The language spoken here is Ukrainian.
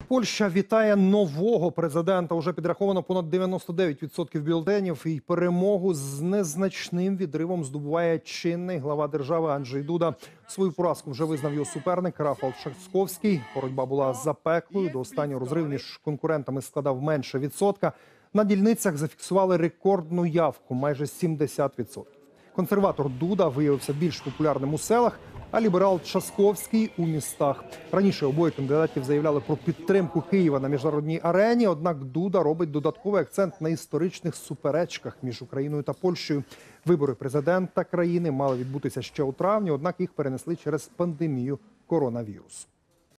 Польща вітає нового президента. Уже підраховано понад 99% бюлетенів. І перемогу з незначним відривом здобуває чинний глава держави Анджей Дуда. Свою поразку вже визнав його суперник Рафал Трzaskowski. Боротьба була запеклою. До останнього розрив між конкурентами складав менше відсотка. На дільницях зафіксували рекордну явку – майже 70%. Консерватор Дуда виявився більш популярним у селах, а ліберал Трzaskowski – у містах. Раніше обоє кандидатів заявляли про підтримку Києва на міжнародній арені, однак Дуда робить додатковий акцент на історичних суперечках між Україною та Польщею. Вибори президента країни мали відбутися ще у травні, однак їх перенесли через пандемію коронавірусу.